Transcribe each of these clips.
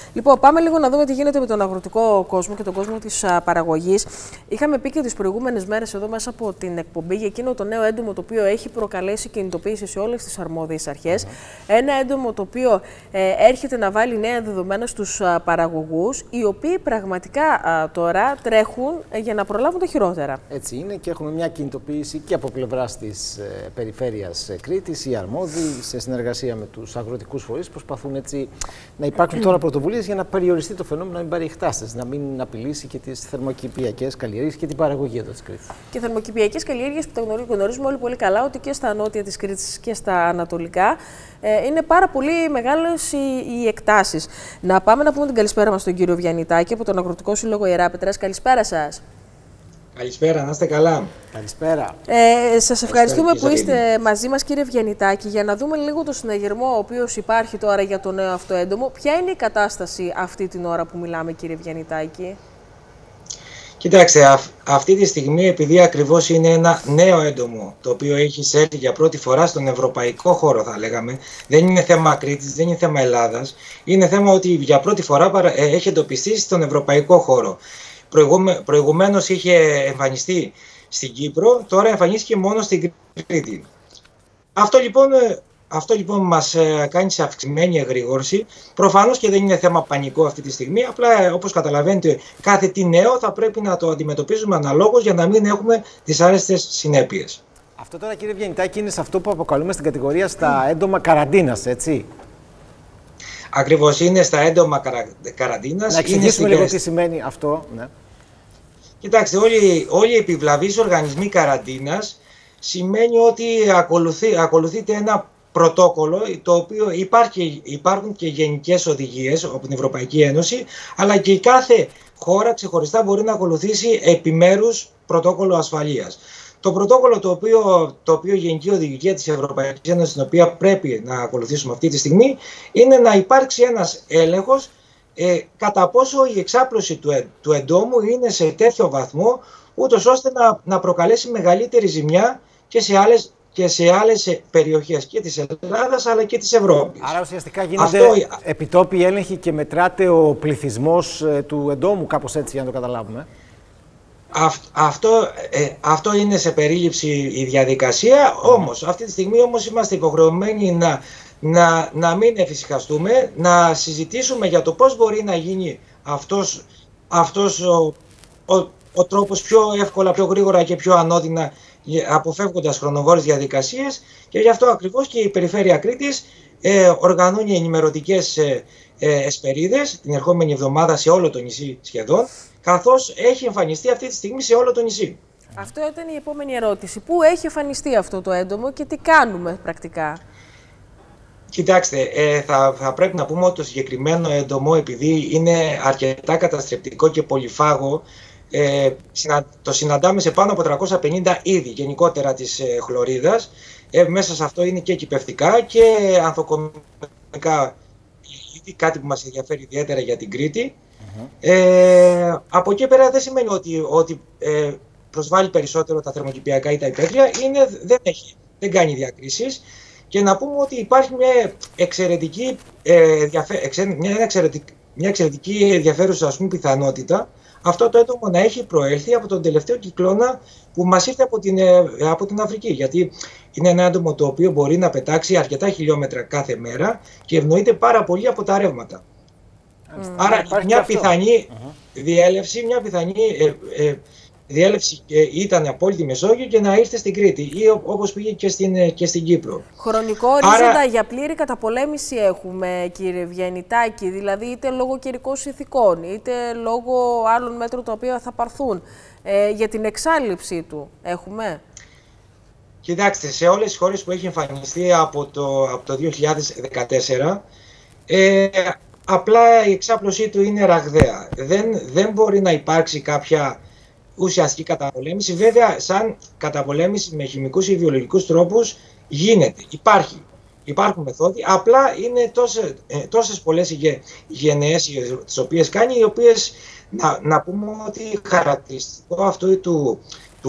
Λοιπόν, πάμε λίγο να δούμε τι γίνεται με τον αγροτικό κόσμο και τον κόσμο της παραγωγής. Είχαμε πει και τις προηγούμενες μέρες εδώ μέσα από την εκπομπή για εκείνο το νέο έντομο το οποίο έχει προκαλέσει κινητοποίηση σε όλες τις αρμόδιες αρχές. Ένα έντομο το οποίο έρχεται να βάλει νέα δεδομένα στους παραγωγούς, οι οποίοι πραγματικά τώρα τρέχουν για να προλάβουν τα χειρότερα. Έτσι είναι και έχουμε μια κινητοποίηση και από πλευράς της περιφέρειας Κρήτης. Οι αρμόδιοι, σε συνεργασία με τους αγροτικούς φορείς, προσπαθούν έτσι να υπάρξουν τώρα πρωτοβουλίες για να περιοριστεί το φαινόμενο, να μην πάρει εκτάσεις, να μην απειλήσει και τις θερμοκηπιακές καλλιέργειες και την παραγωγή εδώ της Κρήτης. Και θερμοκηπιακές καλλιέργειες που τα γνωρίζουμε όλοι πολύ καλά, ότι και στα νότια της Κρήτης και στα ανατολικά είναι πάρα πολύ μεγάλες οι εκτάσεις. Να πάμε να πούμε την καλησπέρα μας στον κύριο Βιαννιτάκη από τον Αγροτικό Σύλλογο Ιεράπετρας. Καλησπέρα σας. Καλησπέρα, να είστε καλά. Καλησπέρα. Σας ευχαριστούμε που είστε μαζί μας, κύριε Βιαννιτάκη, για να δούμε λίγο το συναγερμό ο οποίος υπάρχει τώρα για το νέο αυτό έντομο. Ποια είναι η κατάσταση αυτή την ώρα που μιλάμε, κύριε Βιαννιτάκη? Κοιτάξτε, αυτή τη στιγμή, επειδή ακριβώς είναι ένα νέο έντομο, το οποίο έχει εισέλθει για πρώτη φορά στον ευρωπαϊκό χώρο, θα λέγαμε, δεν είναι θέμα Κρήτης, δεν είναι θέμα Ελλάδας, είναι θέμα ότι για πρώτη φορά έχει εντοπιστεί στον ευρωπαϊκό χώρο. Προηγουμένως είχε εμφανιστεί στην Κύπρο, τώρα εμφανίστηκε μόνο στην Κρήτη. Αυτό λοιπόν μας κάνει σε αυξημένη εγρήγορση. Προφανώς και δεν είναι θέμα πανικό αυτή τη στιγμή, απλά όπως καταλαβαίνετε κάθε τι νέο θα πρέπει να το αντιμετωπίζουμε αναλόγως για να μην έχουμε δυσάρεστες συνέπειες. Αυτό τώρα, κύριε Βιαννιτάκη, είναι σε αυτό που αποκαλούμε στην κατηγορία στα έντομα καραντίνας, έτσι? Ακριβώς, είναι στα έντομα καραντίνας. Να εξηγήσουμε λίγο τι σημαίνει αυτό. Ναι. Κοιτάξτε, όλοι οι επιβλαβείς οργανισμοί καραντίνας σημαίνει ότι ακολουθείται ένα πρωτόκολλο, το οποίο υπάρχουν και γενικές οδηγίες από την Ευρωπαϊκή Ένωση, αλλά και η κάθε χώρα ξεχωριστά μπορεί να ακολουθήσει επιμέρους πρωτόκολλο ασφαλείας. Το πρωτόκολλο το οποίο η Γενική Οδηγία της Ευρωπαϊκής Ένωσης, την οποία πρέπει να ακολουθήσουμε αυτή τη στιγμή, είναι να υπάρξει ένας έλεγχος κατά πόσο η εξάπλωση του εντόμου είναι σε τέτοιο βαθμό, ούτως ώστε να προκαλέσει μεγαλύτερη ζημιά και σε άλλες περιοχές και της Ελλάδας αλλά και της Ευρώπης. Άρα ουσιαστικά γίνονται επιτόπιοι έλεγχοι και μετράται ο πληθυσμός του εντόμου, κάπως έτσι, για να το καταλάβουμε. Αυτό είναι σε περίληψη η διαδικασία, όμως αυτή τη στιγμή είμαστε υποχρεωμένοι να μην εφησυχαστούμε, να συζητήσουμε για το πώς μπορεί να γίνει αυτός ο τρόπος πιο εύκολα, πιο γρήγορα και πιο ανώδυνα, αποφεύγοντας χρονοβόρες διαδικασίες, και γι' αυτό ακριβώς και η Περιφέρεια Κρήτης οργανώνει ενημερωτικές εσπερίδες την ερχόμενη εβδομάδα σε όλο το νησί σχεδόν, καθώς έχει εμφανιστεί αυτή τη στιγμή σε όλο το νησί. Αυτό ήταν η επόμενη ερώτηση. Πού έχει εμφανιστεί αυτό το έντομο και τι κάνουμε πρακτικά? Κοιτάξτε, θα πρέπει να πούμε ότι το συγκεκριμένο έντομο, επειδή είναι αρκετά καταστρεπτικό και πολυφάγο, το συναντάμε σε πάνω από 350 είδη γενικότερα της χλωρίδας. Μέσα σε αυτό είναι και κυπευτικά και ανθοκομικά είδη, κάτι που μας ενδιαφέρει ιδιαίτερα για την Κρήτη. Από εκεί πέρα δεν σημαίνει ότι προσβάλλει περισσότερο τα θερμοκηπιακά ή τα υπαίθρια, δεν κάνει διακρίσεις. Και να πούμε ότι υπάρχει μια εξαιρετική ενδιαφέρουσα, ας πούμε, πιθανότητα αυτό το έντομο να έχει προέλθει από τον τελευταίο κυκλώνα που μας ήρθε από την Αφρική. Γιατί είναι ένα έντομο το οποίο μπορεί να πετάξει αρκετά χιλιόμετρα κάθε μέρα και ευνοείται πάρα πολύ από τα ρεύματα. Άρα μια πιθανή διέλευση ήταν από όλη τη Μεσόγειο και να ήρθε στην Κρήτη, ή όπως πήγε και στην Κύπρο. Χρονικό ορίζοντα για πλήρη καταπολέμηση έχουμε, κύριε Βιαννιτάκη, δηλαδή είτε λόγω καιρικών συνθηκών, είτε λόγω άλλων μέτρων τα οποία θα πάρθουν, για την εξάλληψή του έχουμε? Κοιτάξτε, σε όλες τις χώρες που έχει εμφανιστεί από το 2014, απλά η εξάπλωσή του είναι ραγδαία. Δεν μπορεί να υπάρξει κάποια ουσιαστική καταπολέμηση. Βέβαια, σαν καταπολέμηση με χημικούς ή βιολογικούς τρόπους γίνεται. Υπάρχουν μεθόδοι, απλά είναι τόσες πολλές οι γενναίες τις οποίες κάνει, οι οποίες να πούμε ότι χαρακτηριστικό αυτού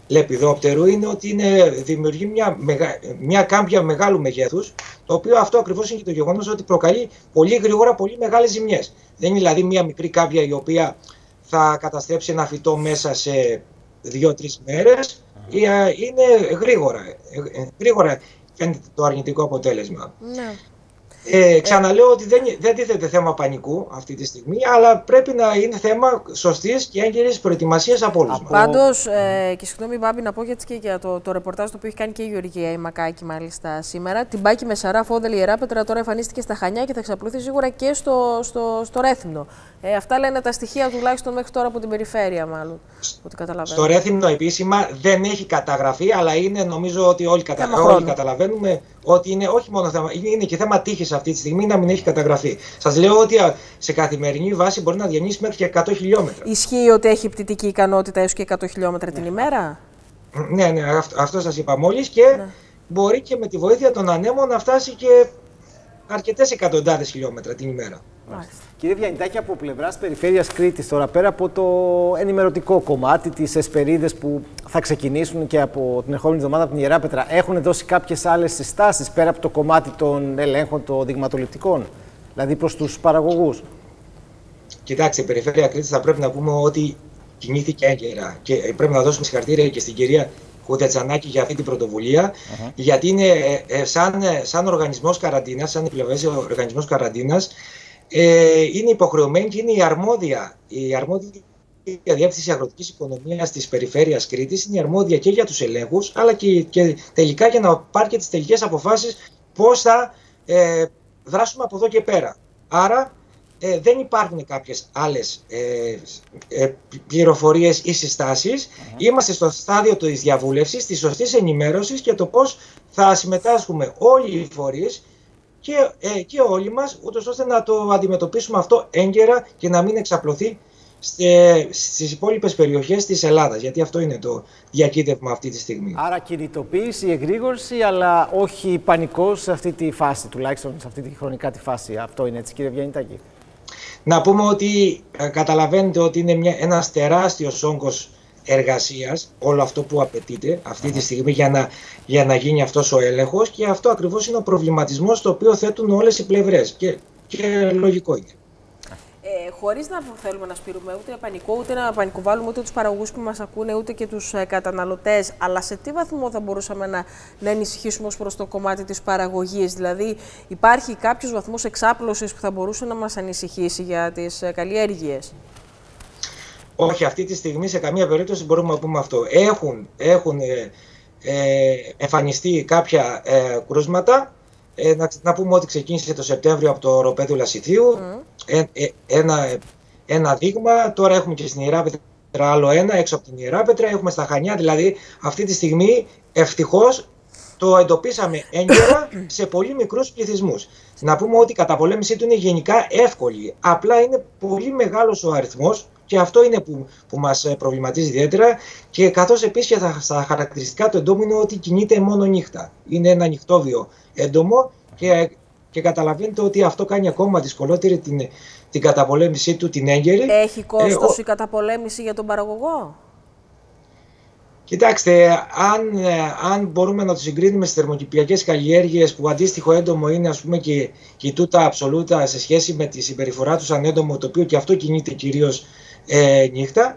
λεπιδόπτερου είναι ότι δημιουργεί μια κάμπια μεγάλου μεγέθους, το οποίο αυτό ακριβώς είναι και το γεγονός ότι προκαλεί πολύ γρήγορα πολύ μεγάλες ζημιές. Δεν είναι δηλαδή μια μικρή κάμπια η οποία θα καταστρέψει ένα φυτό μέσα σε 2-3 μέρες. Είναι γρήγορα φαίνεται το αρνητικό αποτέλεσμα. Ναι. Ξαναλέω ότι δεν τίθεται θέμα πανικού αυτή τη στιγμή, αλλά πρέπει να είναι θέμα σωστής και έγκαιρης προετοιμασίας από όλους μας. Πάντως, και συγγνώμη Μπάμπη, να πω και για το ρεπορτάζ το οποίο έχει κάνει και η Γεωργία η Μακάκη μάλιστα σήμερα. Την Πάκη με Σαρά, Φόδελη, Ιεράπετρα τώρα εμφανίστηκε στα Χανιά και θα εξαπλωθεί σίγουρα και στο Ρέθυμνο. Αυτά λένε τα στοιχεία τουλάχιστον μέχρι τώρα από την περιφέρεια, μάλλον. Στο Ρέθυμνο επίσημα δεν έχει καταγραφεί, αλλά είναι, νομίζω ότι όλοι καταλαβαίνουμε ότι είναι όχι μόνο θέμα, είναι και θέμα τύχης αυτή τη στιγμή να μην έχει καταγραφεί. Σας λέω ότι σε καθημερινή βάση μπορεί να διανύσει μέχρι και 100 χιλιόμετρα. Ισχύει ότι έχει πτυτική ικανότητα έως και 100 χιλιόμετρα την ημέρα? Ναι, αυτό σας είπα μόλις και μπορεί και με τη βοήθεια των ανέμων να φτάσει και αρκετές εκατοντάδες χιλιόμετρα την ημέρα. Κύριε Βιαννιτάκη, από πλευράς περιφέρειας Κρήτης, τώρα πέρα από το ενημερωτικό κομμάτι, τις εσπερίδες που θα ξεκινήσουν και από την ερχόμενη εβδομάδα από την Ιεράπετρα, έχουν δώσει κάποιες άλλες συστάσεις πέρα από το κομμάτι των ελέγχων των δειγματοληπτικών, δηλαδή προς τους παραγωγούς? Κοιτάξτε, η περιφέρεια Κρήτης θα πρέπει να πούμε ότι κινήθηκε έγκαιρα και πρέπει να δώσουμε συγχαρητήρια και στην κυρία Χουδετσανάκη για αυτή την πρωτοβουλία, γιατί είναι σαν οργανισμός καραντίνας, σαν επιβλαβές οργανισμός καραντίνας, είναι υποχρεωμένη και είναι η αρμόδια διεύθυνση αγροτικής οικονομίας της περιφέρειας Κρήτης, είναι η αρμόδια και για τους ελέγχους, αλλά και τελικά για να πάρει και τις τελικές αποφάσεις πώς θα δράσουμε από εδώ και πέρα. Άρα δεν υπάρχουν κάποιες άλλες πληροφορίες ή συστάσεις. Είμαστε στο στάδιο της διαβούλευσης, της σωστής ενημέρωσης και το πώς θα συμμετάσχουμε όλοι οι φορείς και όλοι μας, ούτως ώστε να το αντιμετωπίσουμε αυτό έγκαιρα και να μην εξαπλωθεί στις υπόλοιπες περιοχές της Ελλάδας, γιατί αυτό είναι το διακύτευμα αυτή τη στιγμή. Άρα κινητοποίηση, εγρήγορση, αλλά όχι πανικός σε αυτή τη φάση, τουλάχιστον σε αυτή τη χρονικά τη φάση. Αυτό είναι έτσι, κύριε Βιαννιτάκη? Να πούμε ότι καταλαβαίνετε ότι είναι ένας τεράστιος όγκος εργασίας, όλο αυτό που απαιτείται αυτή τη στιγμή για να γίνει αυτός ο έλεγχος, και αυτό ακριβώς είναι ο προβληματισμός το οποίο θέτουν όλες οι πλευρές και λογικό είναι. Χωρίς να θέλουμε να σπείρουμε ούτε πανικό, ούτε να πανικοβάλουμε ούτε τους παραγωγούς που μας ακούνε, ούτε και τους καταναλωτές, αλλά σε τι βαθμό θα μπορούσαμε να ενισχύσουμε ως προς το κομμάτι της παραγωγής? Δηλαδή, υπάρχει κάποιος βαθμός εξάπλωσης που θα μπορούσε να μας ανησυχήσει για τις καλλιέργειες? Όχι, αυτή τη στιγμή σε καμία περίπτωση μπορούμε να πούμε αυτό. Έχουν εμφανιστεί κάποια κρούσματα. Να πούμε ότι ξεκίνησε το Σεπτέμβριο από το οροπέδιο Λασιθίου, ένα δείγμα. Τώρα έχουμε και στην Ιεράπετρα άλλο ένα, έξω από την Ιεράπετρα. Έχουμε στα Χανιά, δηλαδή αυτή τη στιγμή ευτυχώς το εντοπίσαμε έγκαιρα σε πολύ μικρούς πληθυσμούς. Να πούμε ότι η καταπολέμησή του είναι γενικά εύκολη. Απλά είναι πολύ μεγάλος ο αριθμός και αυτό είναι που μας προβληματίζει ιδιαίτερα. Και καθώς επίσης και στα χαρακτηριστικά του εντόμου είναι ότι κινείται μόνο νύχτα. Είναι ένα νυχτόβιο έντομο και καταλαβαίνετε ότι αυτό κάνει ακόμα δυσκολότερη την καταπολέμησή του, την έγκαιρη. Έχει κόστος η καταπολέμηση για τον παραγωγό? Κοιτάξτε, αν μπορούμε να το συγκρίνουμε στις θερμοκηπιακές καλλιέργειες που αντίστοιχο έντομο είναι, ας πούμε, και η τούτα αψολούτα σε σχέση με τη συμπεριφορά του σαν έντομο, το οποίο και αυτό κινείται κυρίως νύχτα,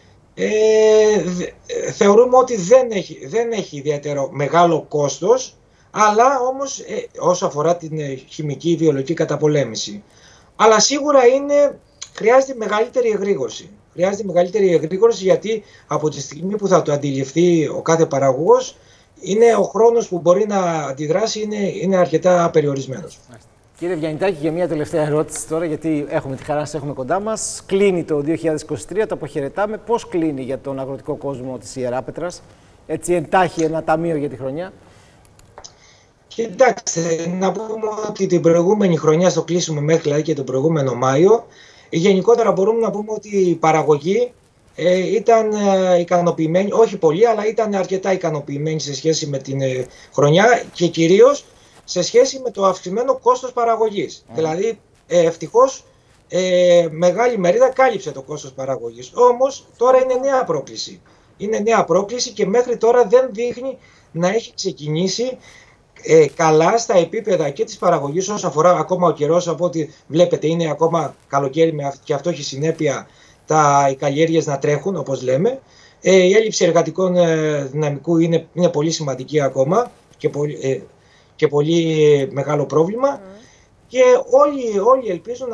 θεωρούμε ότι δεν έχει ιδιαίτερο μεγάλο κόστος, αλλά όμως όσο αφορά την χημική ή βιολογική καταπολέμηση. Αλλά σίγουρα χρειάζεται μεγαλύτερη εγρήγορση. Χρειάζεται μεγαλύτερη εγρήγορση, γιατί από τη στιγμή που θα το αντιληφθεί ο κάθε παραγωγός, ο χρόνος που μπορεί να αντιδράσει είναι αρκετά περιορισμένος. Κύριε Βιαννιτάκη, για μια τελευταία ερώτηση τώρα, γιατί έχουμε τη χαρά να σας έχουμε κοντά μας. Κλείνει το 2023, το αποχαιρετάμε. Πώς κλείνει για τον αγροτικό κόσμο της Ιεράπετρας, έτσι εντάχει ένα ταμείο για τη χρονιά? Κοιτάξτε, να πούμε ότι την προηγούμενη χρονιά, στο κλείσιμο μέχρι δηλαδή και τον προηγούμενο Μάιο, γενικότερα μπορούμε να πούμε ότι η παραγωγή ήταν ικανοποιημένη, όχι πολύ, αλλά ήταν αρκετά ικανοποιημένη σε σχέση με την χρονιά και κυρίως σε σχέση με το αυξημένο κόστος παραγωγής. Δηλαδή, ευτυχώς, μεγάλη μερίδα κάλυψε το κόστος παραγωγής. Όμως, τώρα είναι νέα πρόκληση. Είναι νέα πρόκληση και μέχρι τώρα δεν δείχνει να έχει ξεκινήσει καλά στα επίπεδα και της παραγωγής όσο αφορά ακόμα ο καιρός. Από ό,τι βλέπετε είναι ακόμα καλοκαίρι και αυτό έχει συνέπεια οι καλλιέργειες να τρέχουν, όπως λέμε. Η έλλειψη εργατικών δυναμικού είναι πολύ σημαντική ακόμα και πολύ μεγάλο πρόβλημα. Και όλοι ελπίζουν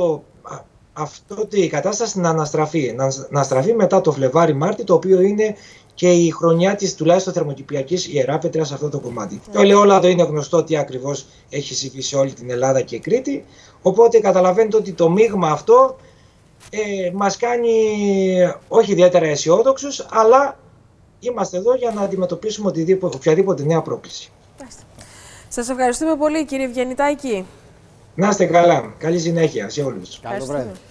η κατάσταση να αναστραφεί μετά το Φλεβάρι-Μάρτι, το οποίο είναι και η χρονιά της τουλάχιστον θερμοκηπιακής ιεράπετρα σε αυτό το κομμάτι. Το ελαιόλαδο είναι γνωστό τι ακριβώς έχει συμβεί σε όλη την Ελλάδα και Κρήτη, οπότε καταλαβαίνετε ότι το μείγμα αυτό μας κάνει όχι ιδιαίτερα αισιόδοξους, αλλά είμαστε εδώ για να αντιμετωπίσουμε οποιαδήποτε νέα πρόκληση. Σας ευχαριστούμε πολύ, κύριε Ευγενιτάκη. Να είστε καλά. Καλή συνέχεια σε όλους. Καλό βράδυ.